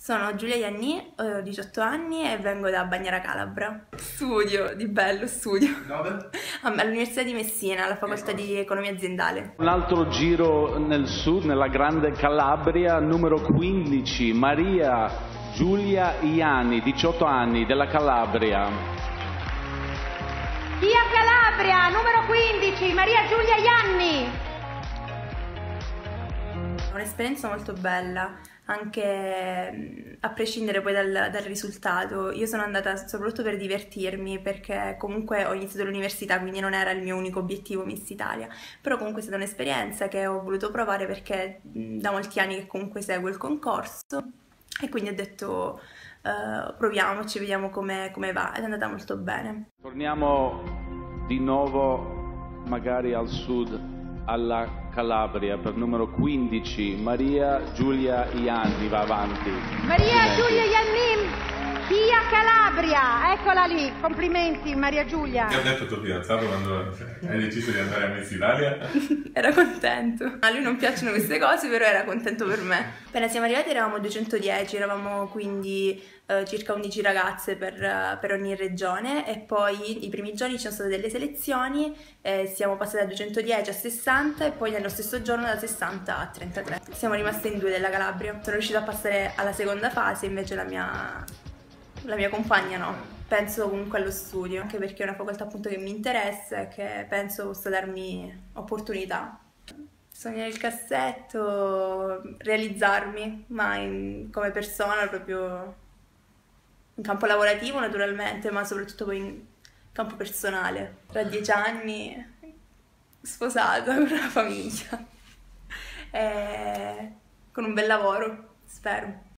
Sono Giulia Ianni, ho 18 anni e vengo da Bagnara Calabra. Studio, di bello studio. Dove? All'Università di Messina, alla facoltà di Economia Aziendale. Un altro giro nel sud, nella Grande Calabria, numero 15, Maria Giulia Ianni, 18 anni, della Calabria. Via Calabria, numero 15, Maria Giulia Ianni. Un'esperienza molto bella, anche a prescindere poi dal risultato. Io sono andata soprattutto per divertirmi, perché comunque ho iniziato l'università, quindi non era il mio unico obiettivo Miss Italia, però comunque è stata un'esperienza che ho voluto provare perché da molti anni che comunque seguo il concorso e quindi ho detto proviamoci, vediamo come va, ed è andata molto bene. Torniamo di nuovo magari al sud, alla Calabria, per numero 15, Maria Giulia Ianni, va avanti. Maria Giulia Ianni, via Calabria, eccola lì, complimenti Maria Giulia. Che ha detto tuo fidanzato quando hai deciso di andare a Miss Italia? Era contento. A lui non piacciono queste cose, però era contento per me. Appena siamo arrivati eravamo 210, eravamo quindi circa 11 ragazze per ogni regione, e poi i primi giorni ci sono state delle selezioni, siamo passati da 210 a 60 e poi nello stesso giorno da 60 a 33. Siamo rimaste in due della Calabria. Sono riuscita a passare alla seconda fase, invece la mia compagna no. Penso comunque allo studio, anche perché è una facoltà appunto che mi interessa e che penso possa darmi opportunità. Sogno nel cassetto, realizzarmi, ma come persona, proprio in campo lavorativo naturalmente, ma soprattutto poi in campo personale. Tra 10 anni sposata, con una famiglia e con un bel lavoro, spero.